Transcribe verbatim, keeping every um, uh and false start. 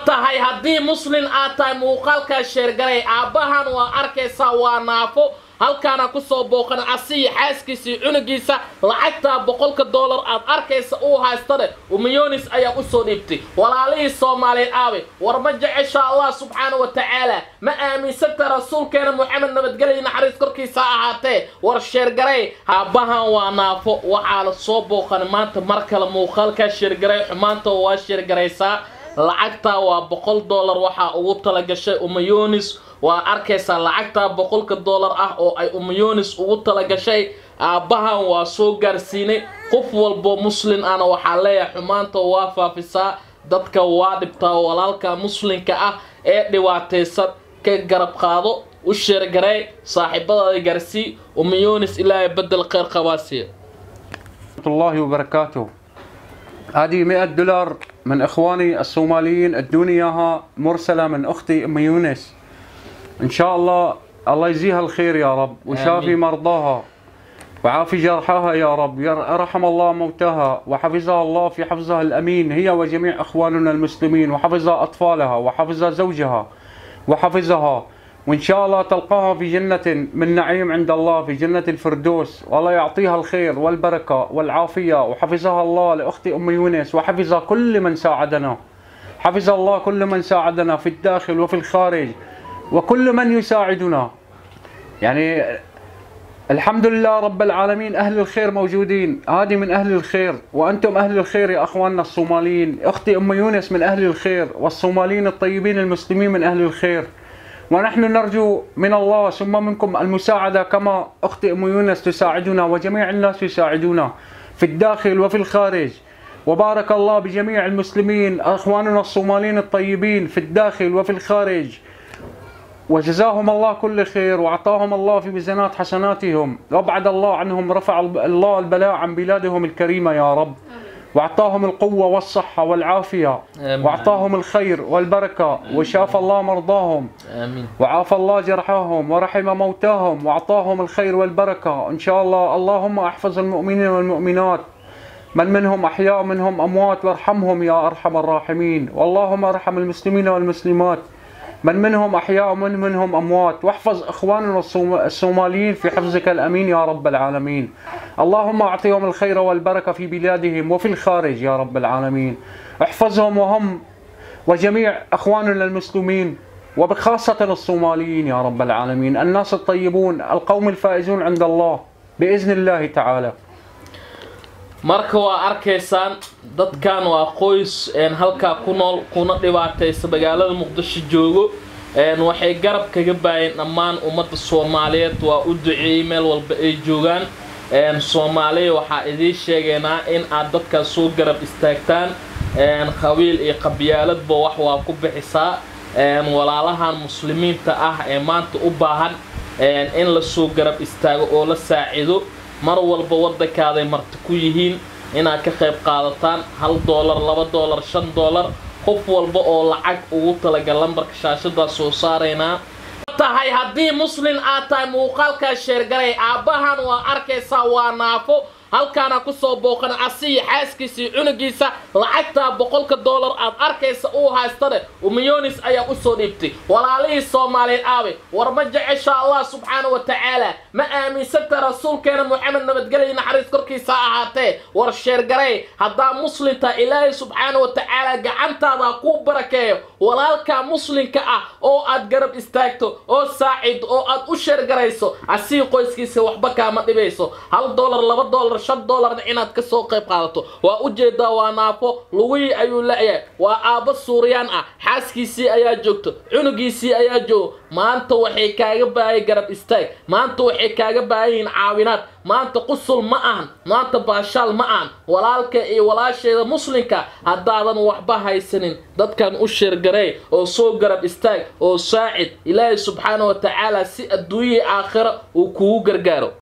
tahay haddii muslim aad tahay muuqaalka sheergalay aabahan waa arkaysaa waa naafo halkaana ku soo booqan asiy xaaskiisii cunugiisa lacagta boqolka dollar aad arkaysa uu haystade umiyoonis ayaa u soo dhiibtay walaalihii Soomaaliyeed aabe war ma jecesha Allah subhanahu wa ta'ala ma aaminsanta rasuulkeena Muhammad nabadgelyo naxariis korkiisa ahaatee war sheergalay aabahan waa naafo waxa la soo booqan maanta mar kale muuqaalka sheergalay xumaanta waa sheergaraysaa lacagta waa boqol dollar waxa ugu tala gashay umiyoonis waa arkaysa lacagta boqolka dollar ah oo ay umiyoonis ugu tala gashay aabahan waa soo gaarsiinay qof walbo muslim ana waxa leeyahay xumaanta waa faafisaa dadka waa dhibtaa walaalka muslimka ah ee dhibaataysan ka garab qaado u sheergaray saaxiibada gaarsi umiyoonis ilaahay badal khayr qabaasiya الله وبركاته. هذه مئة دولار من إخواني الصوماليين ادوني إياها مرسلة من أختي أم يونس. إن شاء الله الله يجزيها الخير يا رب وشافي مرضاها وعافي جرحاها يا رب رحم الله موتاها وحفظها الله في حفظها الأمين هي وجميع أخواننا المسلمين وحفظ أطفالها وحفظ زوجها وحفظها وإن شاء الله تلقاها في جنة من نعيم عند الله في جنة الفردوس والله يعطيها الخير والبركة والعافية وحفظها الله لأختي أم يونس وحفظ كل من ساعدنا حفظ الله كل من ساعدنا في الداخل وفي الخارج وكل من يساعدنا يعني الحمد لله رب العالمين أهل الخير موجودين هذه من أهل الخير وأنتم أهل الخير يا أخواننا الصوماليين أختي أم يونس من أهل الخير والصوماليين الطيبين المسلمين من أهل الخير ونحن نرجو من الله ثم منكم المساعدة كما أختي أم يونس تساعدنا وجميع الناس يساعدونا في الداخل وفي الخارج وبارك الله بجميع المسلمين أخواننا الصوماليين الطيبين في الداخل وفي الخارج وجزاهم الله كل خير وأعطاهم الله في ميزانات حسناتهم وابعد الله عنهم رفع الله البلاء عن بلادهم الكريمة يا رب وأعطاهم القوة والصحة والعافية وأعطاهم الخير والبركة وشاف الله مرضاهم آمين وعاف الله جرحاهم ورحم موتاهم وأعطاهم الخير والبركة إن شاء الله اللهم احفظ المؤمنين والمؤمنات من منهم أحياء منهم أموات وارحمهم يا أرحم الراحمين واللهم ارحم المسلمين والمسلمات من منهم أحياء ومن منهم أموات واحفظ إخواننا الصوماليين في حفظك الأمين يا رب العالمين اللهم أعطيهم الخير والبركة في بلادهم وفي الخارج يا رب العالمين احفظهم وهم وجميع أخواننا المسلمين وبخاصة الصوماليين يا رب العالمين الناس الطيبون القوم الفائزون عند الله بإذن الله تعالى. marka waa arkaysaan dadkan waa qoys een halka ku nool kuna dhibaataysan magaalada Muqdisho joogo een waxay garab kaga baayeen dhammaan ummadda Soomaaliyeed waa u duceeyay meel walba ay joogaan een Soomaaliya waxa idin sheegaynaa in aad dadka soo garab istaagtaan een qabiil iyo qabyaaladba wax waa ku bixisaa een walaalahan muslimiinta ah ee maanta u baahan een in la soo garab istaago oo la saacido mar walba wadakaaday marti ku yihiin inaad ka qayb qaadataan hal dollar laba dollar shan dollar qof walba oo lacag ugu talagal lambarka shaashada soo saarayna tahay haddii muslim aad tahay muuqaalka sheergalay aabahan waa arkaysaa waa naafo halkaana ku soo booqan asiy xaaskiisii cunugiisa lacagta boqolka dollar aad arkaysa uu haystade umiyoonis ayaa u soo dhiibtay walaalihii Soomaaliyeed aabe war ma jecesha Allah subhanahu wa ta'ala ma aaminsanta rasuulkeena Muhammad nabadgelyo naxariis korkiisa ahaatee war sheergalay haddaa muslimta ilaahay subhanahu wa ta'ala gacantaada ku barakeeyo walaalka muslimka ah oo aad garab istaagto oo saacid oo aad u sheergarayso asiy qoyskiisa waxba kaama dhibayso hal dollar laba dollar shan dollar inaad ka soo qayb qaadato waa u jeedaa waa naafo lugi ayuu leeyahay waa aaba Suuriyaan ah xaaskiisii ayaa joogto cunugiisii ayaa joogo maanta waxay kaaga baahay garab istaag maanta waxay kaaga baahiin caawinaad maanta qusul ma ahan maanta baashaal ma ahan walaalka iyo walaasheeda muslimka haddaadan waxba haysanin dadkan u sheergaray oo soo garab istaag oo saacid ilaahay subhanahu wa ta'ala si adduunyo aakhira uu kugu gargaaro.